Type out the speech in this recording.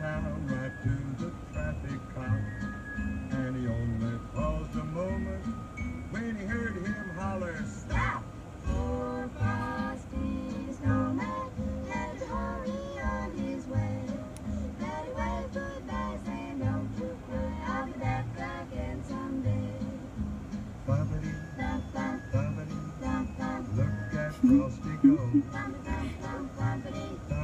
town right to the traffic cop. And he only paused a moment when he heard him holler, "Stop!" Poor frosty snowman had to hurry on his way. Daddy waved goodbye, saying, "Don't you cry, I'll be back again someday." Bubbity, Bum, bum, bubbity, bum, bum, look at Frosty go. bum, bum, bum, bumpity.